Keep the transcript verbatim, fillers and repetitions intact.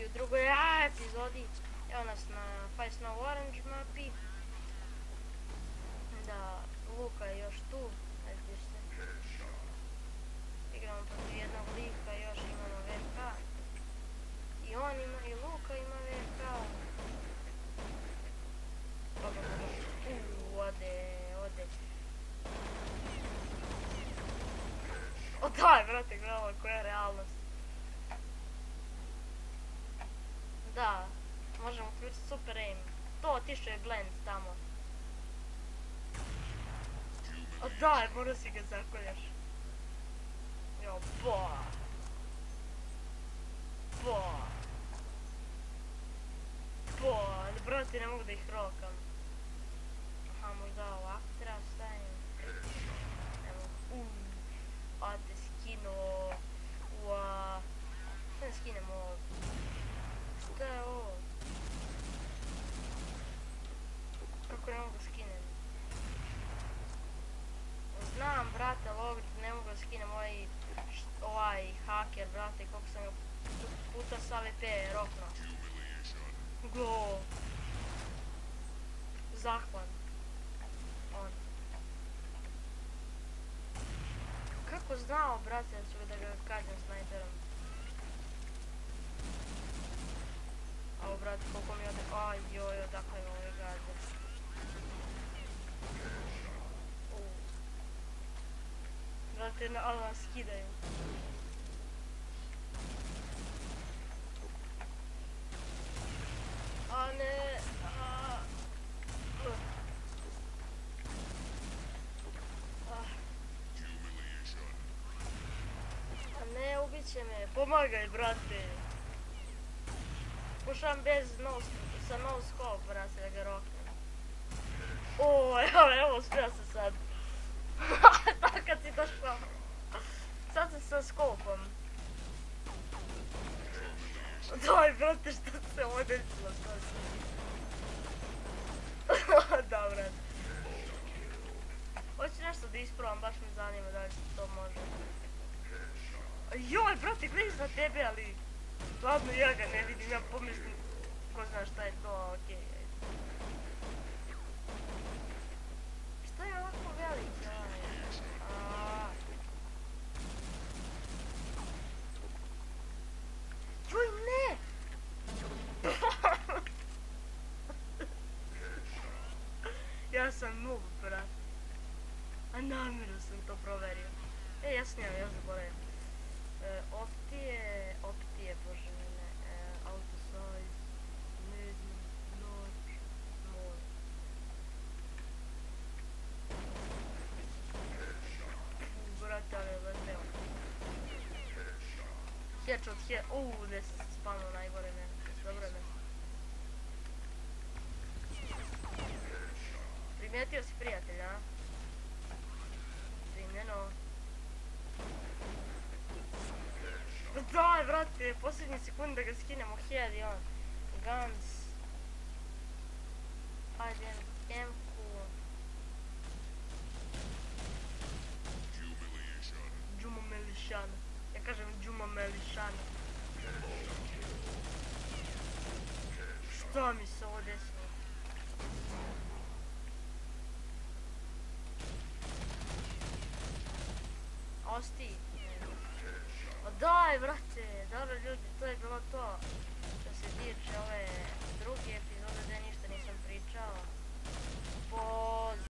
u drugoj a, epizodi. Evo nas na Five Snow Orange mapi. Da, Luka je još tu. Ajde gdje ste. Igramo protiv jednog lika, još imamo ve ka. I on ima, i Luka ima ve ka. Uuu, ode, ode. O daj, brate, gledala koja je realnost. Da, možemo uključiti super aim. To otišao je blend tamo. O daj, mora si ga zakoljaš. Jo, bo. Bo. Bo, ali brate, ne mogu da ih rokam. Aha, možda ovako treba stavim. Ne mogu. Uuu. A te skino. Ua. Šta ne skinem ovo? Šta je ovo? Kako ne mogu skinem? Znam, brate, logit, ne mogu skinem ovaj, ovaj haker, brate, koliko sam ga puta s a ve pe roknuo. Go. Zahvan. On. Kako znao, brate, da ću da ga kažem snajperom? Ao, brate, koliko mi ode... Aj, joj, odakle mi ove gaze. Brate, ali nas skidaju. A ne... A, a ne, ubit će me. Pomagaj, brate. Pušam bez no, sa no scope, brate, da ga roknem. O, evo, evo, uspio se sad. Tako kad si došao. Sad sam sa skopom. Daj, brate, što se ovo desilo? Da, brate. Hoću nešto da isprovam, baš me zanima da li to može. Joj, brate, gledaj za tebe, ali... Ladno, ja ga ne vidim, ja pomislim... Ko zna šta je to, okej. Šta je ovako veliko? Joj, ne! Ja sam noob, brat. A namjerno sam to proverio. E, ja snimam, ja zaboravim. E, optije, optije, bože mene. E, auto size, medium, large, small. Brate, ali je leteo. Headshot, head... Uuu, gdje se spavno najgore mene. Dobro je mene. Primijetio si prijatelja, a? Primljeno. Daj, brate, posljednji sekund da ga skinemo head i on. Guns. Ajde, M-ku. Džumo Melišan. Ja kažem Džuma Melišan. Šta mi se ovo desilo? Osti. O daj, brate, dobro ljudi.